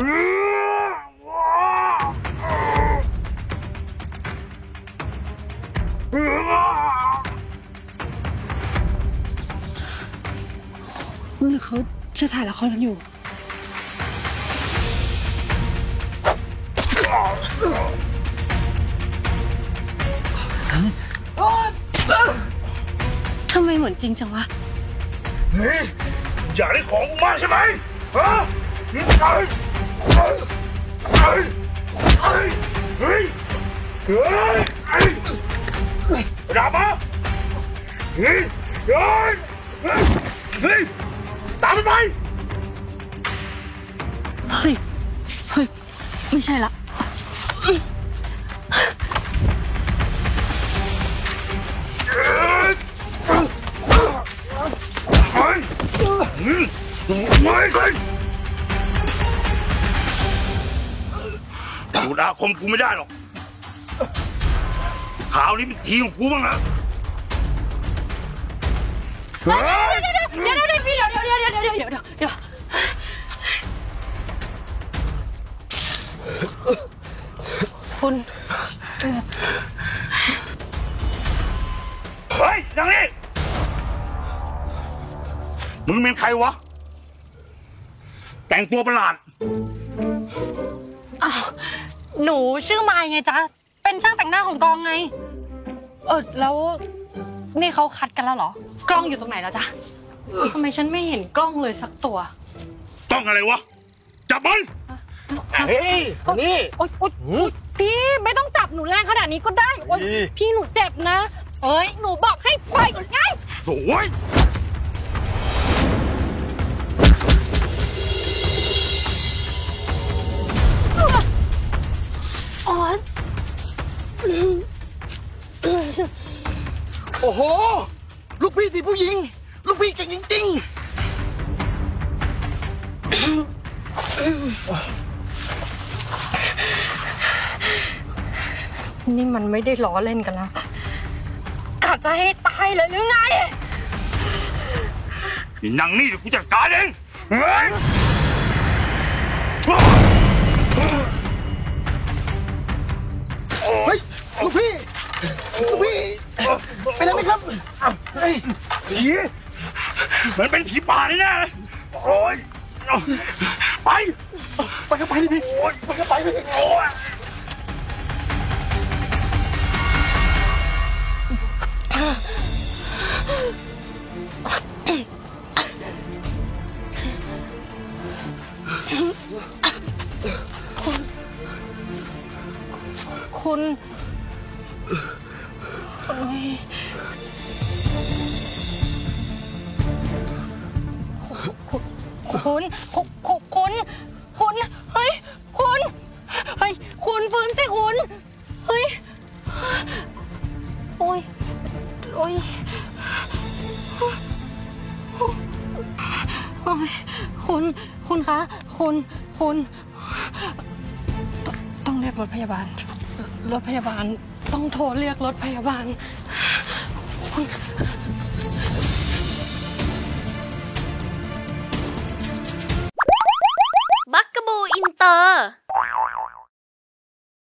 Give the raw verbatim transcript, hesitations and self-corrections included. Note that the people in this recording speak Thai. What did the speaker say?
หรือเขาจะถ่ายละครกันอยู่ทำไมเหมือนจริงจังวะเฮ้ยอยากได้ของกูมากใช่ไหมฮะเฮ้ยเฮ้ยเฮ้ยเฮ้ยเฮ้ยเฮ้ยเฮ้ยรับมาเฮ้ยเฮ้ยเฮ้ยตามมันไปเฮ้ยเฮ้ยไม่ใช่ละดูดาคมกูไม่ได้หรอกข่าวนี้เป็นทีของกูบ้างนะเดี๋ยวเดี๋ยวเดี๋ยวเดี๋ยวเดี๋ยวพี่เดี๋ยวเดี๋ยวเดี๋ยวเดี๋ยวเดี๋ยวเดี๋ยวเดี๋ยวคุณเฮ้ยอย่างนี้มึงเป็นใครวะแต่งตัวประหลาดอ้าวหนูชื่อไมค์ไงจ๊ะเป็นช่างแต่งหน้าของกองไงเออแล้วนี่เขาคัดกันแล้วเหรอกล้องอยู่ตรงไหนแล้วจ๊ะทำไมฉันไม่เห็นกล้องเลยสักตัวกล้องอะไรวะจับมันเฮ้ยนี่โอ๊ยโอ๊ยพี่ไม่ต้องจับหนูแรงขนาดนี้ก็ได้โอ๊ยพี่หนูเจ็บนะเอ้ยหนูบอกให้ปล่อยไงโอ้ยอ๋อโอ้โหลูกพี่สิผู้หญิงลูกพี่เก่งจริงๆนี่มันไม่ได้ล้อเล่นกันแล้วกะจะให้ตายเลยหรือไงนี่นางนี่เดี๋ยวกูจัดการเองเฮ้ยเฮ้ยลูกพี่ลูกพี่เป็นอะไรไหมครับเฮ้ยผีมันเป็นผีป่าแน่เลยโอ้ยไปไปก็ไปดิพี่โอ้ยไปก็ไปพี่โอ้ยคุณคุณคุณคุณคุณเฮ้ยคุณเฮ้ยคุณฟื้นสิคุณเฮ้ยโอ้ยโอ้ยคุณคุณคะคุณคุณต้องเรียกรถพยาบาลรถพยาบาลต้องโทรเรียกรถพยาบาลคุณ